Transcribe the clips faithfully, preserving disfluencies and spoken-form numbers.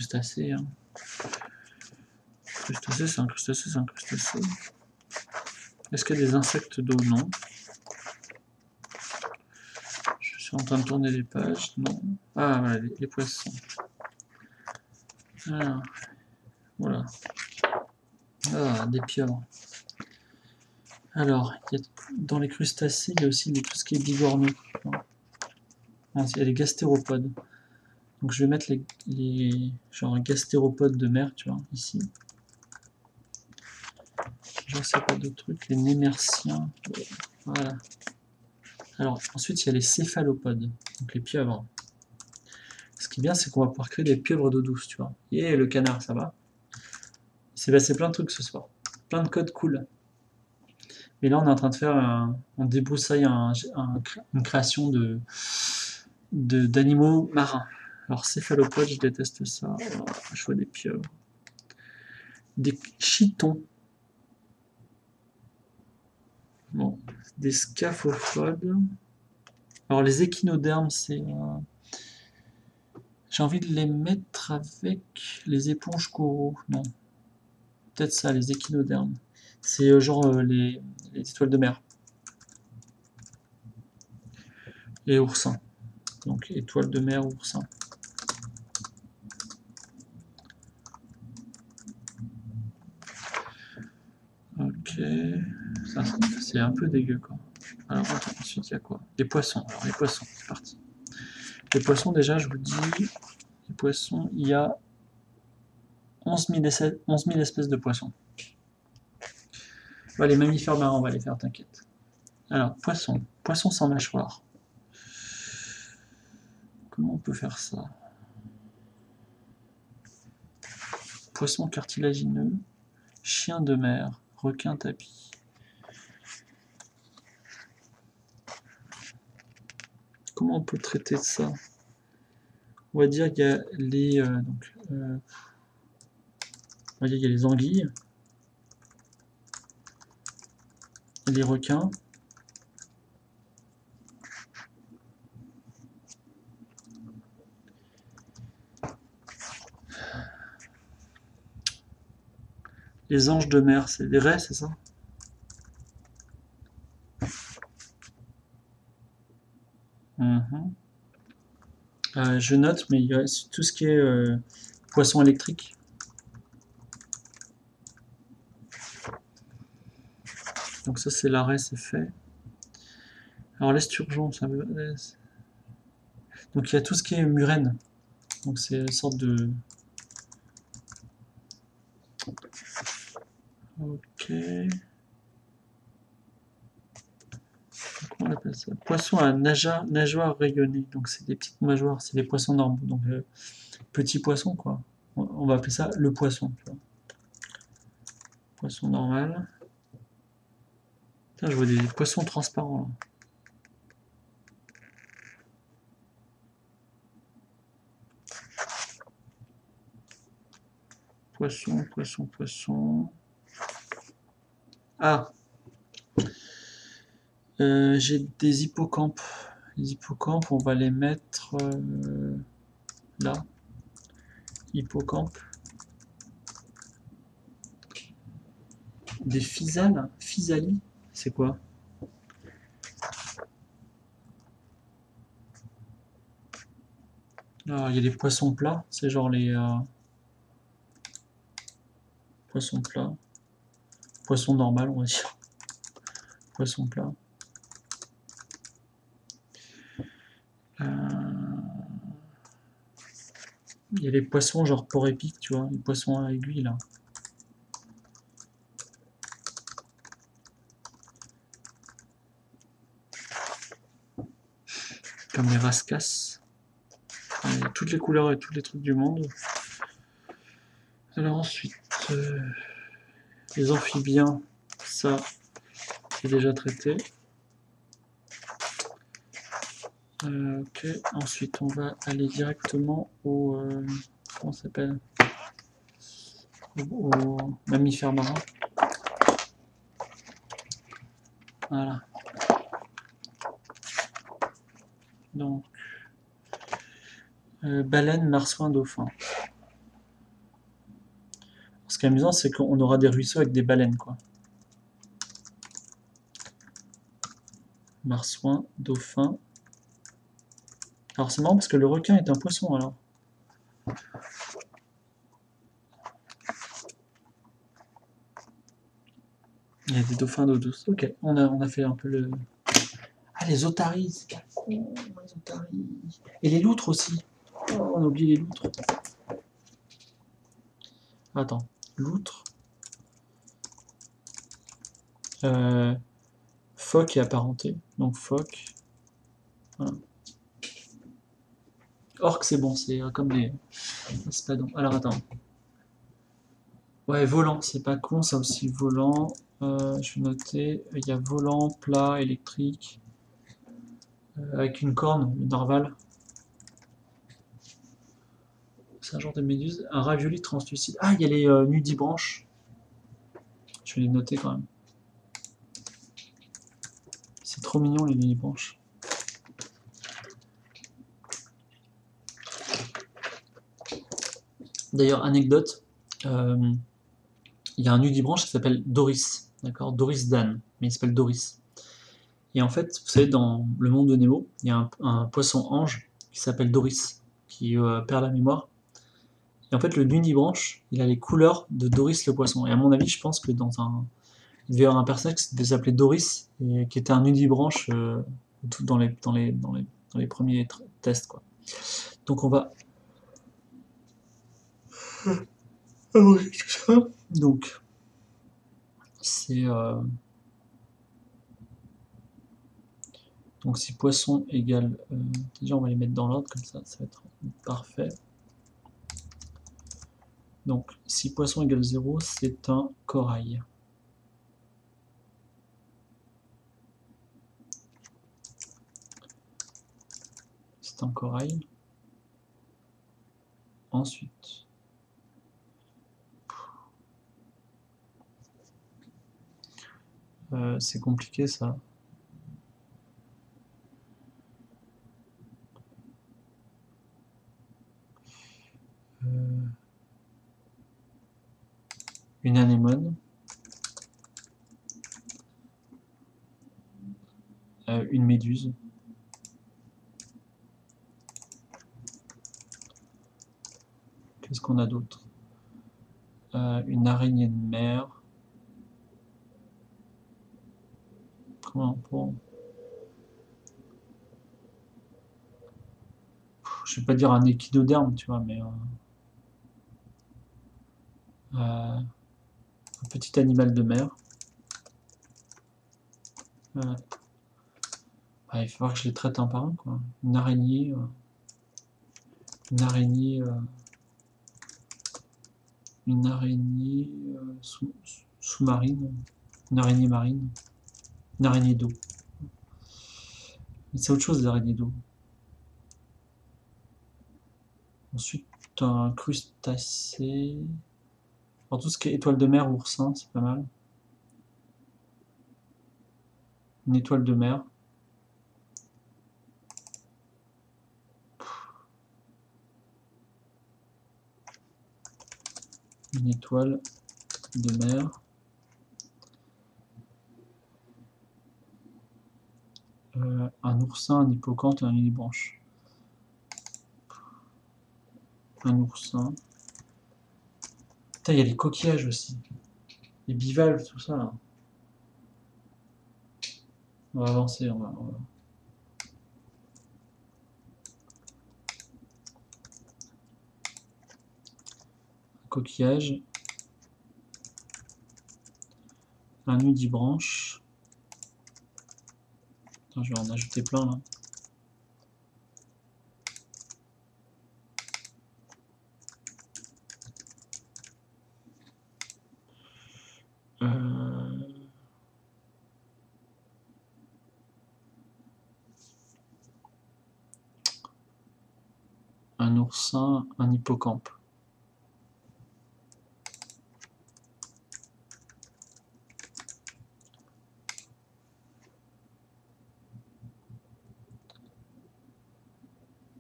crustacés. Hein. Crustacés, c'est un crustacé, c'est un crustacé. Est-ce qu'il y a des insectes d'eau? Non. Je suis en train de tourner les pages. Non. Ah, voilà, les, les poissons. Alors, voilà. Ah, des pieuvres. Alors, il y a, dans les crustacés, il y a aussi tout ce qui est bigorneau. Ah, il y a les gastéropodes. Donc je vais mettre les, les genre gastéropodes de mer, tu vois, ici. Je sais pas d'autres trucs, les némersiens. Voilà. Alors, ensuite, il y a les céphalopodes, donc les pieuvres. Ce qui est bien, c'est qu'on va pouvoir créer des pieuvres d'eau douce, tu vois. Et le canard, ça va. Il s'est passé plein de trucs ce soir. Plein de codes cool. Mais là, on est en train de faire, un, on débroussaille un, un, une création de d'animaux marins. Alors, céphalopodes, je déteste ça. Oh, je vois des pieuvres. Des chitons. Bon, des scaphopodes. Alors, les échinodermes, c'est... Euh, j'ai envie de les mettre avec les éponges coraux. Non. Peut-être ça, les échinodermes. C'est euh, genre euh, les, les étoiles de mer. Et oursins. Donc, étoiles de mer, oursins. Ok. Ça, c'est un peu dégueu, quoi. Alors, attends, ensuite, il y a quoi? Les poissons. Alors, les poissons, c'est parti. Les poissons, déjà, je vous dis, les poissons, il y a onze mille espèces de poissons. Bah, les mammifères marins, on va les faire, t'inquiète. Alors, poisson. Poisson sans mâchoire. Comment on peut faire ça? Poisson cartilagineux, chien de mer, requin tapis. Comment on peut traiter de ça? On va dire qu'il y a les, euh, donc, euh, on va dire qu'il y a les anguilles, les requins, les anges de mer, c'est des raies, c'est ça? Mmh. Euh, je note, mais il y a tout ce qui est euh, poisson électrique. Donc ça, c'est l'arrêt, c'est fait. Alors l'esturgeon, ça veut... Donc il y a tout ce qui est murène. Donc c'est une sorte de... Ok. Comment on appelle ça? Poisson à nageoire, nageoire rayonnée. Donc c'est des petites nageoires, c'est des poissons normaux. Donc euh, petits poissons, quoi. On va appeler ça le poisson. Tu vois. Poisson normal. Putain, je vois des poissons transparents. Là. Poisson, poisson, poisson. Ah, euh, j'ai des hippocampes. Les hippocampes, on va les mettre euh, là. Hippocampe. Des physales, physalies, c'est quoi? Alors, il y a des poissons plats, c'est genre les euh, poissons plats. Poisson normal, on va dire. Poisson plat. Euh, Il y a les poissons genre porc épic, tu vois, les poissons à aiguille là. Comme les rascasses. Il y a toutes les couleurs et tous les trucs du monde. Alors ensuite, euh, les amphibiens, ça, c'est déjà traité. Euh, ok, ensuite on va aller directement au... Euh, comment ça s'appelle? Au, au mammifères marins. Voilà. Donc, euh, baleine, marsouin, dauphin. Ce qui est amusant, c'est qu'on aura des ruisseaux avec des baleines, quoi. Marsouin, dauphin. Alors c'est marrant parce que le requin est un poisson, alors. Il y a des dauphins d'eau douce. Ok, on a, on a fait un peu le... Ah, les otaries, c'est quel con, les otaries. Et les loutres aussi. Oh, on a oublié les loutres. Attends, loutre. Euh, phoque et apparenté. Donc phoque. Voilà. Orque, c'est bon, c'est euh, comme des espadons. Alors attends. Ouais, volant, c'est pas con, ça aussi, volant. Euh, je vais noter. Il y a volant, plat, électrique. Euh, avec une corne, le narval. C'est un genre de méduse. Un ravioli translucide. Ah, il y a les euh, nudibranches. Je vais les noter quand même. C'est trop mignon les nudibranches. D'ailleurs, anecdote, euh, il y a un nudibranche qui s'appelle Doris, d'accord, Doris Dan, mais il s'appelle Doris. Et en fait, vous savez, dans le monde de Nemo, il y a un, un poisson ange qui s'appelle Doris, qui euh, perd la mémoire. Et en fait, le nudibranche, il a les couleurs de Doris le poisson. Et à mon avis, je pense que dans un, il devait y avoir un personnage qui s'appelait Doris, et qui était un nudibranche euh, tout dans les, dans les, dans les, dans les premiers tests, quoi. Donc on va ah oui, c'est ça. Donc, c'est. Euh, donc, si poisson égale. Euh, déjà, on va les mettre dans l'ordre, comme ça, ça va être parfait. Donc, si poisson égale zéro, c'est un corail. C'est un corail. Ensuite. Euh, c'est compliqué ça. Euh, une anémone. Euh, une méduse. Qu'est-ce qu'on a d'autre? euh, Une araignée de mer. Comment pour... Je vais pas dire un échinoderme, tu vois, mais euh, euh, un petit animal de mer. Euh, ah, il va falloir que je les traite un par un, quoi. Une araignée. Euh, une araignée. Euh, une araignée euh, sous, sous-marine. Une araignée marine. Une araignée d'eau. C'est autre chose, les araignées d'eau. Ensuite, un crustacé. Alors, tout ce qui est étoile de mer, oursin, c'est pas mal. Une étoile de mer. Une étoile de mer. Euh, un oursin, un hippocampe et un unibranche. Un oursin. Putain, il y a les coquillages aussi. Les bivalves, tout ça là. On va avancer, on va. On va. Un coquillage. Un nudibranche. Attends, je vais en ajouter plein là. Euh... Un oursin, un hippocampe.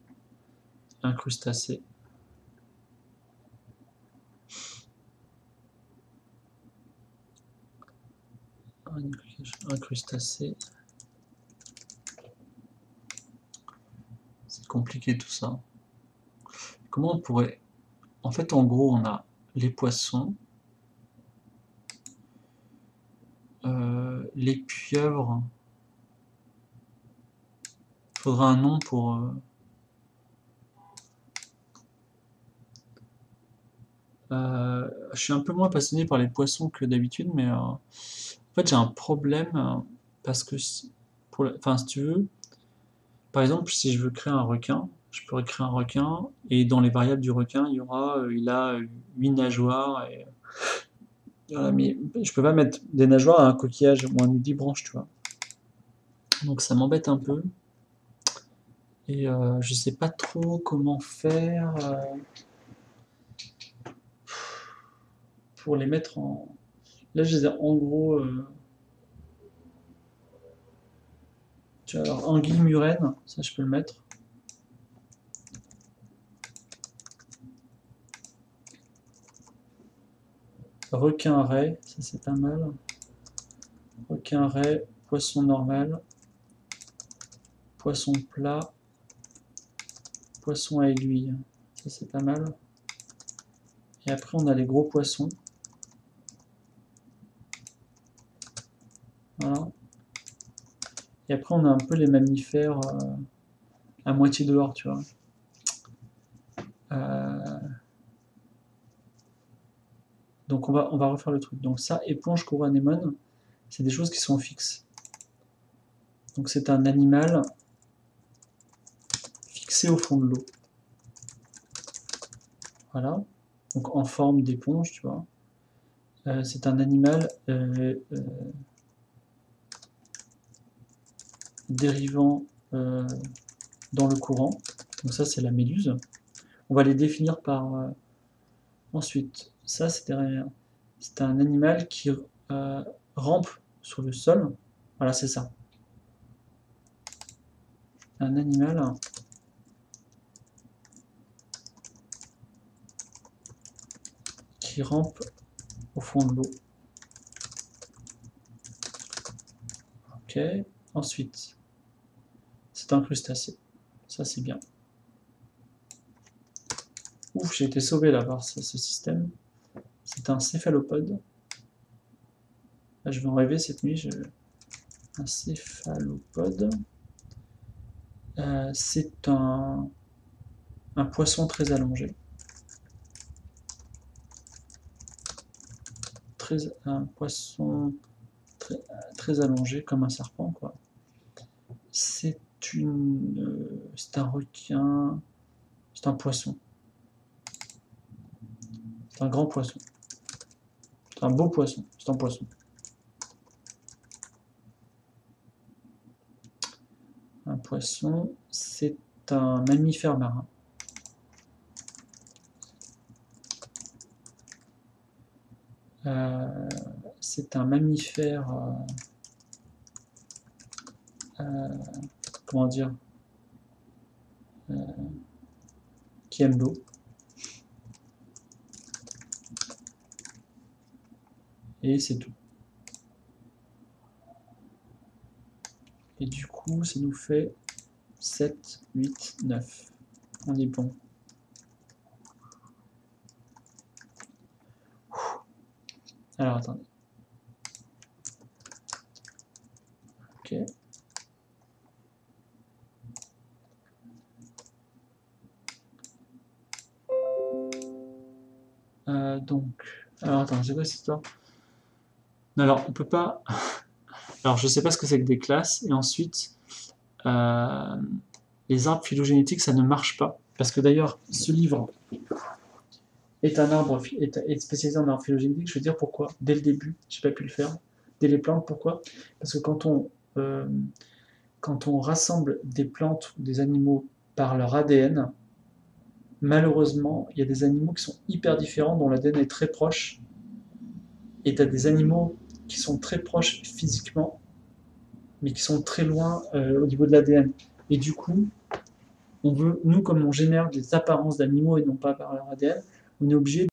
Un crustacé. Un crustacé. C'est compliqué tout ça. Comment on pourrait... En fait, en gros, on a les poissons, euh, les pieuvres. Il faudra un nom pour... Euh... Euh, je suis un peu moins passionné par les poissons que d'habitude, mais euh, en fait j'ai un problème euh, parce que, pour la, enfin si tu veux, par exemple si je veux créer un requin, je pourrais créer un requin et dans les variables du requin il y aura, euh, il a huit nageoires et voilà, mais je peux pas mettre des nageoires à un coquillage ou un nudibranche, tu vois. Donc ça m'embête un peu et euh, je sais pas trop comment faire. Euh, pour les mettre en... Là, je les ai en gros... Euh... Tu vois, alors, anguille murène, ça, je peux le mettre. Requin-raie, ça, c'est pas mal. Requin-raie, poisson normal. Poisson plat. Poisson à aiguille, ça, c'est pas mal. Et après, on a les gros poissons. Voilà. Et après, on a un peu les mammifères euh, à moitié dehors, tu vois. Euh... Donc, on va, on va refaire le truc. Donc, ça, éponge, courroux, anémone, c'est des choses qui sont fixes. Donc, c'est un animal fixé au fond de l'eau. Voilà. Donc, en forme d'éponge, tu vois. Euh, c'est un animal euh, euh, dérivant euh, dans le courant. Donc ça, c'est la méduse. On va les définir par... Euh, ensuite, ça, c'est un animal qui euh, rampe sur le sol. Voilà, c'est ça. Un animal qui rampe au fond de l'eau. Ok. Ensuite, c'est un crustacé. Ça, c'est bien. Ouf, j'ai été sauvé là par ce, ce système. C'est un céphalopode. Là, je vais en rêver cette nuit. Je... Un céphalopode. Euh, c'est un, un poisson très allongé. Très, un poisson très, très allongé, comme un serpent, quoi. C'est une, euh, c'est un requin, c'est un poisson. C'est un grand poisson. C'est un beau poisson, c'est un poisson. Un poisson, c'est un mammifère marin. Euh, c'est un mammifère... Euh, euh, comment dire euh, qui aime l'eau. Et c'est tout. Et du coup, ça nous fait sept, huit, neuf. On est bon. Alors, attendez. Ok. Euh, donc, alors attends, c'est quoi cette histoire? Non, alors, on peut pas... Alors, je sais pas ce que c'est que des classes, et ensuite, euh, les arbres phylogénétiques, ça ne marche pas, parce que d'ailleurs, ce livre est un arbre est, est spécialisé en arbre phylogénétique. Je veux dire pourquoi. Dès le début, j'ai pas pu le faire. Dès les plantes, pourquoi? Parce que quand on euh, quand on rassemble des plantes ou des animaux par leur A D N, malheureusement, il y a des animaux qui sont hyper différents, dont l'A D N est très proche, et tu as des animaux qui sont très proches physiquement, mais qui sont très loin euh, au niveau de l'A D N. Et du coup, on veut, nous, comme on génère des apparences d'animaux et non pas par leur A D N, on est obligé